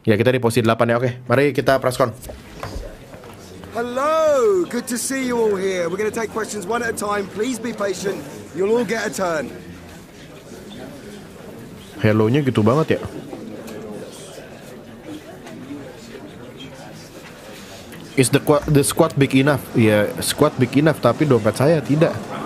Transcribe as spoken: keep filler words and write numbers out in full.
Ya kita di posisi delapan ya, oke. Mari kita preskon. Hello, good to see you all here. We're going to take questions one at a time. Please be patient. You'll all get a turn. Hello-nya gitu banget ya. Is the squad, the squad big enough? Ya, squad big enough, tapi dompet saya tidak.